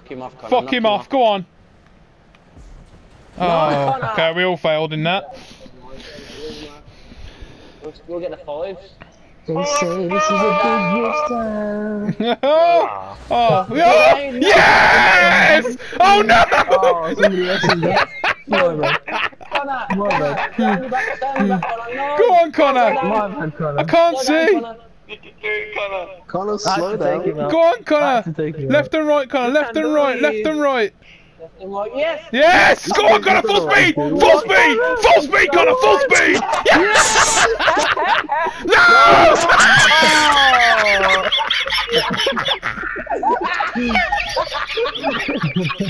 him off, Connor. Fuck him off, go on. Oh, Connor. okay, we all failed in that. We'll get the 5s. They say this is a big time. Oh, yeah. Yes! Oh no! Oh, somebody else is there. Come on, man. Connor! Come on, man. Stand back, Connor. No. Go on, Connor! Come on, man, Connor. I can't Slow see! down, Connor. Connor, I slow had to take him down. out. Go on, I had Connor! to take him out. Left and right, Connor, left and right, left and right! Left and right. Yes! Yes! Go on, Connor, full speed! Full speed! Full speed, Connor, full speed! Yes! No!